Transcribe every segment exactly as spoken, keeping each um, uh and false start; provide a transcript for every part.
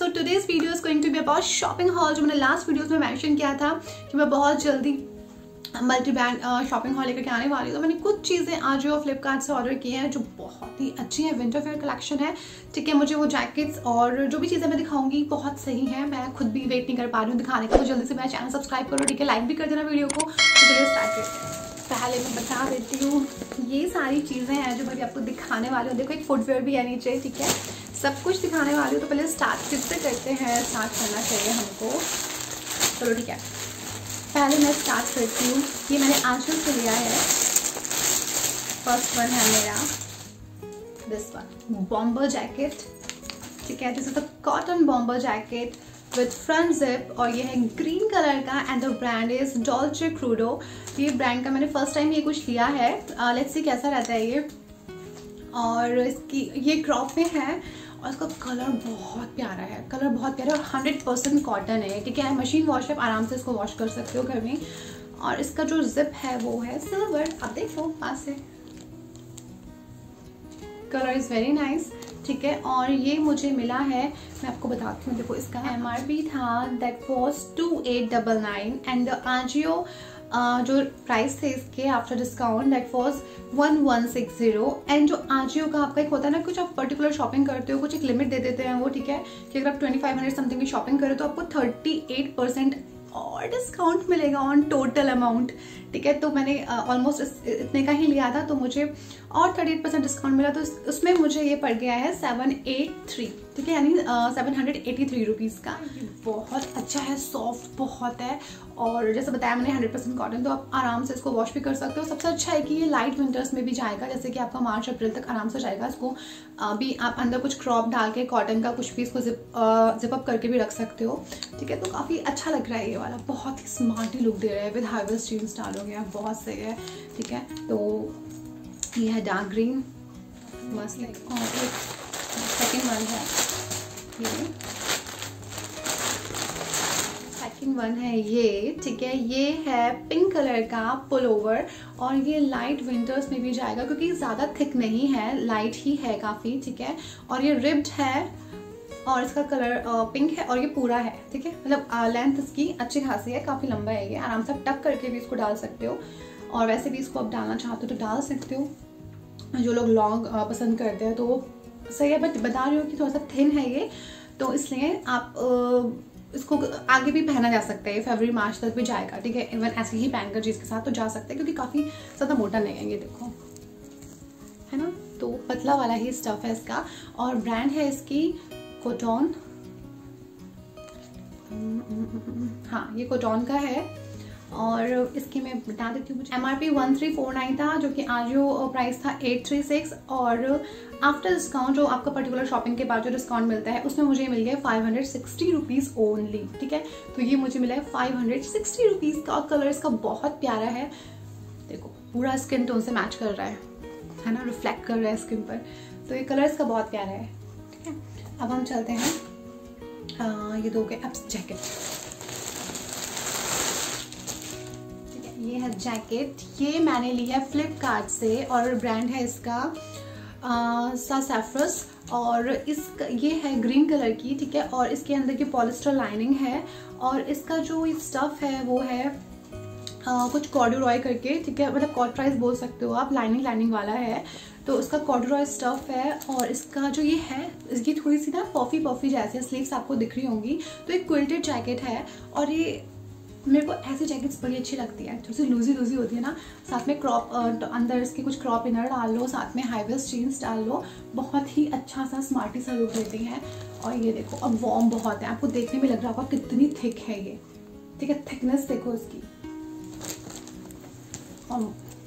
So today's video is going to be about shopping haul. जो मैंने last videos में mention किया था कि मैं बहुत जल्दी मल्टी ब्रांड शॉपिंग हॉल लेकर के आने वाली हूँ, तो मैंने कुछ चीज़ें आज जो फ्लिपकार्ट से ऑर्डर की हैं जो बहुत ही अच्छी है। विंटर फेयर कलेक्शन है, ठीक है। मुझे वो जैकेट्स और जो भी चीज़ें मैं दिखाऊंगी बहुत सही है। मैं खुद भी वेट नहीं कर पा रही हूँ दिखाने का, तो जल्दी से मेरा चैनल सब्सक्राइब करो, ठीक है। लाइक भी कर देना वीडियो को। तो चलिए स्टार्ट करते हैं। पहले मैं बता देती हूँ ये सारी चीज़ें हैं जो मैं आपको दिखाने वाली हूँ। देखो एक फुटवेयर भी है नीचे, ठीक है। सब कुछ दिखाने वाली हूँ। तो पहले स्टार्ट किससे करते हैं, स्टार्ट करना चाहिए हमको। चलो ठीक है, पहले मैं स्टार्ट करती हूँ। ये मैंने आंचल से लिया है। फर्स्ट वन है मेरा दिस वन, बॉम्बर जैकेट, ठीक है। This is the cotton bomber jacket with front zip, और ये है ग्रीन कलर का and the brand is Dolce Crudo. ये ब्रांड का मैंने फर्स्ट टाइम ये कुछ लिया है। लेट्स सी कैसा रहता है ये। और इसकी ये क्रॉप में है और इसका कलर बहुत प्यारा है। कलर बहुत प्यारा है और हंड्रेड परसेंट कॉटन है, ठीक है। मशीन वॉश है, आराम से इसको वॉश कर सकते हो घर में। और इसका जो जिप है वो है सिल्वर। आप देखो पास से, कलर इज वेरी नाइस, ठीक है। और ये मुझे मिला है, मैं आपको बताती हूँ। देखो इसका एम आर पी था that was two eight double nine and the AJIO Uh, जो प्राइस थे इसके after discount that was one one six zero. And जो आजियो का आपका एक होता है ना, कुछ आप पर्टिकुलर शॉपिंग करते हो, कुछ एक लिमिट दे देते हैं वो, ठीक है। कि अगर आप ट्वेंटी फाइव हंड्रेड समथिंग की शॉपिंग करो तो आपको थर्टी एट परसेंट और डिस्काउंट मिलेगा ऑन टोटल अमाउंट, ठीक है। तो मैंने ऑलमोस्ट uh, इतने का ही लिया था, तो मुझे और थर्टी एट परसेंट डिस्काउंट मिला। तो उसमें मुझे ये पड़ गया है सेवन एट थ्री, ठीक है, यानी seven hundred eighty three rupees का। बहुत अच्छा है, सॉफ्ट बहुत है। और जैसे बताया मैंने हंड्रेड परसेंट कॉटन, तो आप आराम से इसको वॉश भी कर सकते हो। सबसे अच्छा है कि ये लाइट विंटर्स में भी जाएगा, जैसे कि आपका मार्च अप्रैल तक आराम से जाएगा। इसको भी आप अंदर कुछ क्रॉप डाल के कॉटन का कुछ भी इसको जिप जिप अप करके भी रख सकते हो, ठीक है। तो काफ़ी अच्छा लग रहा है ये वाला, बहुत ही स्मार्टली लुक दे रहा है। विद हाई वेस्ट जीन्स डालोगे आप, बहुत सही है, ठीक है। तो ये है डार्क ग्रीन, मस्त लाइक। और एक सेकेंड वन है ये, सेकेंड वन है ये, ठीक है। ये है पिंक कलर का पुल ओवर, और ये लाइट विंटर्स में भी जाएगा क्योंकि ज़्यादा थिक नहीं है, लाइट ही है काफ़ी, ठीक है। और ये रिब्ड है और इसका कलर पिंक है और ये पूरा है, ठीक है। मतलब लेंथ इसकी अच्छी खासी है, काफ़ी लंबा है ये। आराम से टक करके भी इसको डाल सकते हो, और वैसे भी इसको आप डालना चाहते हो तो डाल सकते हो। जो लोग लॉन्ग पसंद करते हैं तो वो सही है, बट बता रही हूँ कि थोड़ा सा थिन है ये, तो इसलिए आप इसको आगे भी पहना जा सकता है। फरवरी मार्च तक भी जाएगा, ठीक है। इवन ऐसे ही पहनकर जीन्स के साथ तो जा सकते हैं क्योंकि काफ़ी ज़्यादा मोटा नहीं है ये, देखो है ना। तो पतला वाला ही स्टफ है इसका, और ब्रांड है इसकी कोटॉन। हाँ, ये कोटॉन का है। और इसकी मैं बता देती हूँ, M R P one three four nine था, जो कि आज जो प्राइस था एट थ्री सिक्स, और आफ्टर डिस्काउंट जो आपका पर्टिकुलर शॉपिंग के बाद जो डिस्काउंट मिलता है उसमें मुझे मिल गया five hundred sixty rupees only, ठीक है। तो ये मुझे मिला है फाइव हंड्रेड सिक्सटी रुपीज़ का। कलर इसका बहुत प्यारा है, देखो पूरा स्किन टोन से मैच कर रहा है है ना, रिफ्लेक्ट कर रहा है स्किन पर। तो ये कलर इसका बहुत प्यारा है, ठीक है। अब हम चलते हैं, आ, ये दो के अब जैकेट, ये है जैकेट। ये मैंने ली है फ्लिपकार्ट से और ब्रांड है इसका सैफ्रस, और इस ये है ग्रीन कलर की, ठीक है। और इसके अंदर की पॉलिस्टर लाइनिंग है, और इसका जो स्टफ है वो है आ, कुछ कॉर्डुरॉय करके, ठीक है। मतलब कॉर्डराइज बोल सकते हो आप, लाइनिंग लाइनिंग वाला है। तो इसका कॉर्डुरॉय स्टफ है, और इसका जो ये है इसकी थोड़ी सी ना पफी पफी जैसे स्लीव्स आपको दिख रही होंगी। तो एक क्विल्टेड जैकेट है, और ये मेरे को ऐसी जैकेट्स बड़ी अच्छी लगती है, थोड़ी सी लूजी लूजी होती है ना। साथ में क्रॉप तो अंदर इसकी कुछ क्रॉप इनर डाल लो, साथ में हाई वेस्ट जीन्स डाल लो, बहुत ही अच्छा सा स्मार्टी सा लुक देती हैं। और ये देखो, अब वार्म बहुत है, आपको देखने में लग रहा होगा कितनी थिक है ये, ठीक है। थिकनेस देखो इसकी, और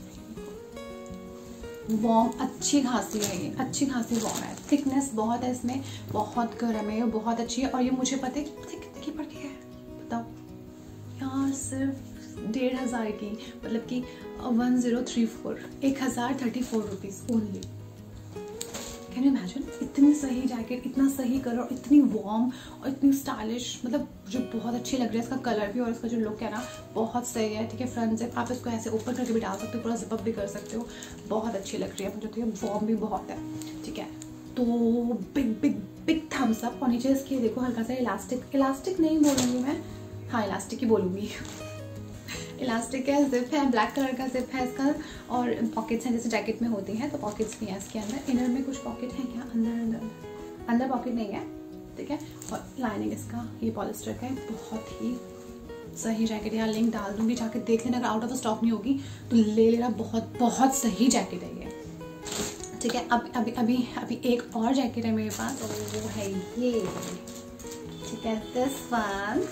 वार्म अच्छी खासी है ये, अच्छी खासी वार्म है। थिकनेस बहुत है इसमें, बहुत गर्म है ये, बहुत अच्छी है। और ये मुझे पता है कितने की पड़ती है, बताओ यार, सिर्फ डेढ़ हज़ार की, मतलब कि वन ज़ीरो थ्री फोर, एक हज़ार thirty four rupees only. Can you imagine, इतनी सही जैकेट, इतना सही कलर, इतनी वार्म और इतनी स्टाइलिश, मतलब मुझे बहुत अच्छी लग रही है। इसका कलर भी और इसका जो लुक है ना बहुत सही है, ठीक है। फ्रंट से आप इसको ऐसे ऊपर करके भी डाल सकते हो, पूरा जिप अप भी कर सकते हो, बहुत अच्छी लग रही है मुझे। तो ये वार्म भी बहुत है, ठीक है। तो big big big thumbs up. और नीचे इसके देखो हल्का सा इलास्टिक, इलास्टिक नहीं बोलूँगी मैं, हाँ इलास्टिक ही बोलूँगी इलास्टिक है, जिप है, ब्लैक कलर का जिप है इसका, और पॉकेट्स हैं जैसे जैकेट में होती हैं, तो पॉकेट्स भी हैं इसके अंदर। इनर में कुछ पॉकेट हैं क्या? अंदर अंदर अंदर पॉकेट नहीं है, ठीक है। और लाइनिंग इसका ये पॉलिस्टर का है, बहुत ही सही जैकेट है। यहाँ लिंक डाल दूँगी, जाके देख लेना, अगर आउट ऑफ स्टॉक नहीं होगी तो ले लेना, बहुत बहुत सही जैकेट है ये, ठीक है। अब अभी अभी अभी एक और जैकेट है मेरे पास, और वो है ये, ठीक है, दिस वन,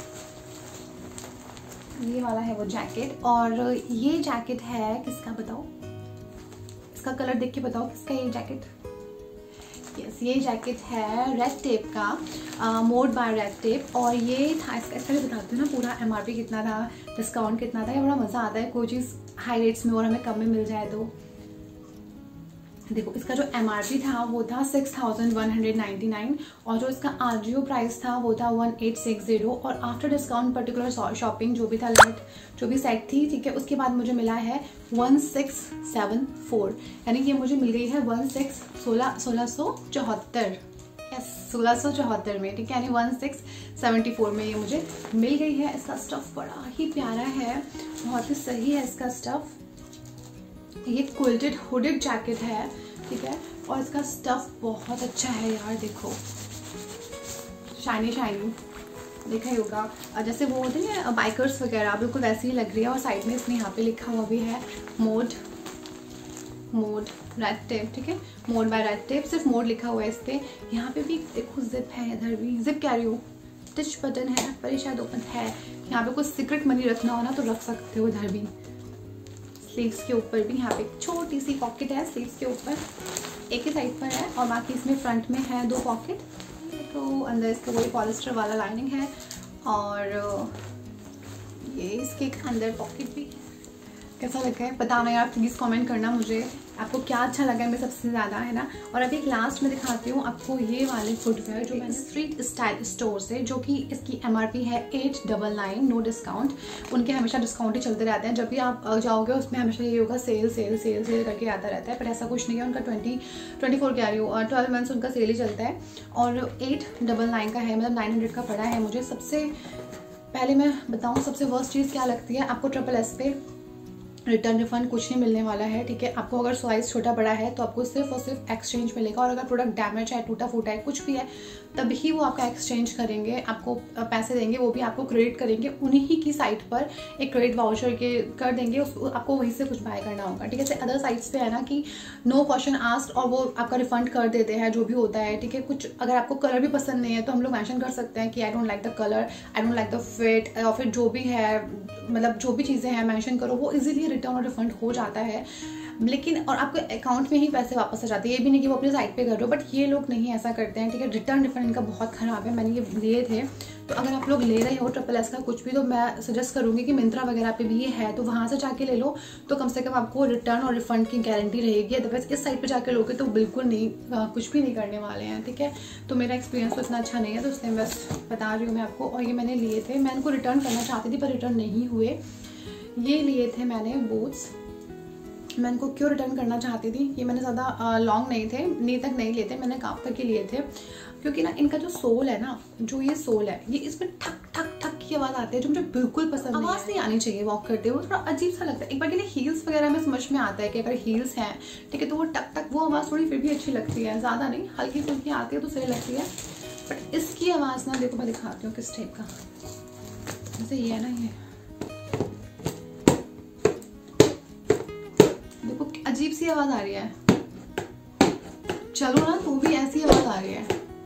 ये वाला है वो जैकेट। और ये जैकेट है किसका बताओ, इसका कलर देख के बताओ किसका ये जैकेट। यस, ये जैकेट है रेड टेप का, मोड बाय रेड टेप। और ये था इसका, इसका भी बताती हूँ ना पूरा एमआरपी कितना था, डिस्काउंट कितना था। ये बड़ा मज़ा आता है कोई चीज़ हाई रेट्स में और हमें कम में मिल जाए तो। देखो इसका जो एमआरपी था वो था six thousand one hundred ninety nine, और जो इसका आरजीओ प्राइस था वो था वन एट सिक्स जीरो। और आफ्टर डिस्काउंट पर्टिकुलर शॉपिंग जो भी था, लिमिट जो भी सेट थी, ठीक है, उसके बाद मुझे मिला है वन सिक्स सेवन फोर, यानी कि मुझे मिल गई है वन सिक्स सोलह सोलह सौ चौहत्तर यस सोलह सौ चौहत्तर में, ठीक है, यानी वन सिक्स सेवेंटी फोर में ये मुझे मिल गई है। इसका स्टफ बड़ा ही प्यारा है, बहुत ही सही है इसका स्टफ। ये क्विल्टेड हुडेड जैकेट है, ठीक है, और इसका स्टफ बहुत अच्छा है यार, देखो शाइनी शाइनी, देखा ही होगा जैसे वो होते हैं बाइकर्स वगैरह, बिल्कुल वैसी ही लग रही है। और साइड में इसमें यहाँ पे लिखा हुआ भी है मोड मोड रेड टेप, ठीक है, मोड बाय रेड टेप, सिर्फ मोड लिखा हुआ है इस पे। यहाँ पे भी देखो जिप है, इधर भी जिप कैरी हो, स्टिच बटन है, पर ये शायद ओपन है। यहाँ पे कुछ सीक्रेट मनी रखना हो ना तो रख सकते हो इधर भी। स्लीव्स के ऊपर भी यहाँ पे छोटी सी पॉकेट है, स्लीव्स के ऊपर एक ही साइड पर है, और बाकी इसमें फ्रंट में है दो पॉकेट। तो अंदर इसका वही पॉलिस्टर वाला लाइनिंग है, और ये इसके अंदर पॉकेट भी है। कैसा लगा है बताना यार, प्लीज़ कमेंट करना मुझे, आपको क्या अच्छा लगा है मैं सबसे ज़्यादा, है ना। और अभी एक लास्ट में दिखाती हूँ आपको ये वाले फुटवेयर जो मैंने स्ट्रीट स्टाइल स्टोर से, जो कि इसकी एमआरपी है eight double nine, no discount. उनके हमेशा डिस्काउंट ही चलते रहते हैं, जब भी आप जाओगे उसमें हमेशा ये होगा सेल सेल सेल सेल करके आता रहता है, पर ऐसा कुछ नहीं है। उनका ट्वेंटी ट्वेंटी फोर कह रही हूँ, ट्वेल्व मंथ्स उनका सेल ही चलता है, और एट डबल नाइन का है, मतलब नाइन हंड्रेड का पड़ा है मुझे। सबसे पहले मैं बताऊँ सबसे वर्स्ट चीज़ क्या लगती है आपको, ट्रिपल एस पे रिटर्न रिफंड कुछ नहीं मिलने वाला है, ठीक है। आपको अगर साइज छोटा बड़ा है तो आपको सिर्फ और सिर्फ एक्सचेंज मिलेगा, और अगर प्रोडक्ट डैमेज है, टूटा फूटा है, कुछ भी है, तब ही वो आपका एक्सचेंज करेंगे, आपको पैसे देंगे, वो भी आपको क्रेडिट करेंगे उन्हीं की साइट पर, एक क्रेडिट वाउचर के कर देंगे, उस आपको वहीं से कुछ बाय करना होगा, ठीक है। जैसे अदर साइट्स पे है ना कि नो क्वेश्चन आस्क्ड, और वो आपका रिफंड कर देते हैं जो भी होता है, ठीक है। कुछ अगर आपको कलर भी पसंद नहीं है तो हम लोग मेंशन कर सकते हैं कि I don't like the colour, I don't like the fit, और फिर जो भी है, मतलब जो भी चीज़ें हैं मेंशन करो, वो इजीली रिटर्न और रिफंड हो जाता है। लेकिन और आपके अकाउंट में ही पैसे वापस आ जाते हैं, ये भी नहीं कि वो अपनी साइट पे कर रहे हो, बट ये लोग नहीं ऐसा करते हैं, ठीक है। रिटर्न रिफंड इनका बहुत ख़राब है, मैंने ये लिए थे। तो अगर आप लोग ले रहे हो ट्रिपल एस का कुछ भी, तो मैं सजेस्ट करूँगी कि मिंत्रा वगैरह पे भी ये है, तो वहाँ से जाके ले लो, तो कम से कम आपको रिटर्न और रिफंड की गारंटी रहेगी। अदरवाइज इस साइट पे जाके लोगे तो बिल्कुल नहीं, कुछ भी नहीं करने वाले हैं, ठीक है। तो मेरा एक्सपीरियंस तो इतना अच्छा नहीं है, तो इसलिए बस बता रही हूँ मैं आपको। और ये मैंने लिए थे, मैं इनको रिटर्न करना चाहती थी पर रिटर्न नहीं हुए। ये लिए थे मैंने बूट्स, मैं इनको क्यों रिटर्न करना चाहती थी, ये मैंने ज़्यादा लॉन्ग नहीं थे, नी तक नहीं लिए थे, मैंने काफ तक के लिए थे, क्योंकि ना इनका जो सोल है ना, जो ये सोल है, ये इसमें ठक ठक ठक की आवाज़ आती है, जो मुझे बिल्कुल पसंद नहीं है। आवाज़ नहीं आनी चाहिए वॉक करते हुए, थोड़ा अजीब सा लगता है। एक बार के लिए हील्स वगैरह में समझ में आता है कि अगर हील्स हैं, ठीक है, तो वो टक टक वो आवाज़ थोड़ी फिर भी अच्छी लगती है, ज़्यादा नहीं, हल्की फुल्की आती है तो सही लगती है। बट इसकी आवाज़ ना, देखो मैं दिखाती हूँ किस टाइप का, जैसे ये है ना, ये अजीब सी आवाज़ आ रही है, चलो ना तो भी ऐसी आवाज़ आ रही है।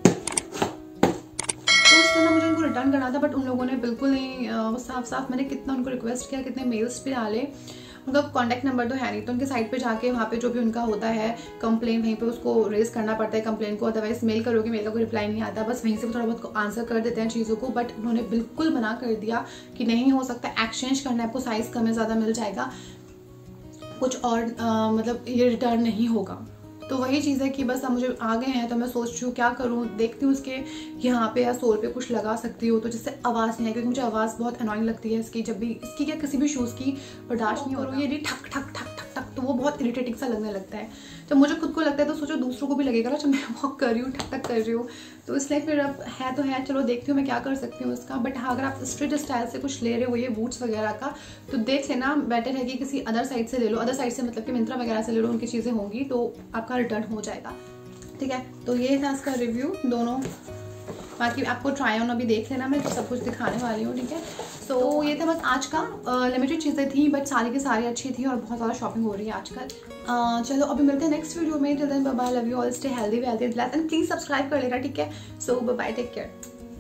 तो इस तरह मुझे उनको रिटर्न करना था, बट उन लोगों ने बिल्कुल नहीं, वो साफ साफ, मैंने कितना उनको रिक्वेस्ट किया, कितने मेल्स पे डाले, उनका कॉन्टैक्ट नंबर तो है नहीं, तो उनके साइट पे जाके वहाँ पे जो भी उनका होता है कंप्लेन, वहीं पे उसको रेज करना पड़ता है कंप्लेन को। अदरवाइज मेल करोगे, मेल का कोई रिप्लाई नहीं आता, बस वहीं से वो थोड़ा बहुत आंसर कर देते हैं चीज़ों को। बट उन्होंने बिल्कुल मना कर दिया कि नहीं हो सकता, एक्सचेंज करना है आपको, साइज़ कम है ज़्यादा मिल जाएगा, कुछ और आ, मतलब ये रिटर्न नहीं होगा। तो वही चीज़ है कि बस अब मुझे आ गए हैं, तो मैं सोच रही हूँ क्या करूँ, देखती हूँ इसके यहाँ पे या सोल पे कुछ लगा सकती हूँ तो जिससे आवाज़ नहीं है, क्योंकि मुझे आवाज़ बहुत अनोइंग लगती है इसकी, जब भी इसकी क्या किसी भी शूज़ की बर्दाश्त नहीं हो रही है, ये ठक ठक ठक ठक ठक, तो तो वो बहुत इरिटेटिंग सा लगने लगता है। जब मुझे खुद को लगता है तो सोचो दूसरों को भी लगेगा ना, जब मैं वॉक कर रही हूँ, ठक ठक कर रही हूँ। तो इसलिए फिर अब है तो है, चलो देखती हूँ मैं क्या कर सकती हूँ इसका। बट हाँ, अगर आप स्ट्रीट स्टाइल से कुछ ले रहे हो ये बूट्स वगैरह का, तो देख लेना, बेटर है कि किसी अदर साइड से ले लो। अदर साइड से मतलब कि मिंत्रा वगैरह से ले लो, उनकी चीज़ें होंगी तो आपका रिटर्न हो जाएगा, ठीक है। तो ये था इसका रिव्यू दोनों। बाकी आपको ट्राई ऑन अभी देख लेना, मैं सब कुछ दिखाने वाली हूँ, ठीक है। सो so, ये था बस आज का, लिमिटेड uh, चीज़ें थी बट सारी की सारी अच्छी थी और बहुत ज़्यादा शॉपिंग हो रही है आजकल। uh, चलो अभी मिलते हैं नेक्स्ट वीडियो में। Till then bye bye, love you all, stay healthy wealthy blessed and please subscribe कर लेना, ठीक है। So bye bye, take care.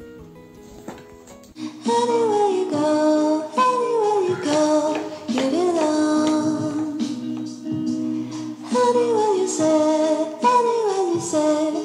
Anywhere you go, anywhere you go, you belong. Anywhere you say, anywhere you say.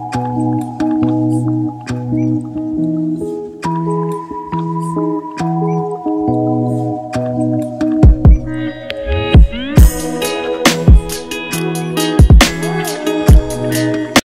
Thank you.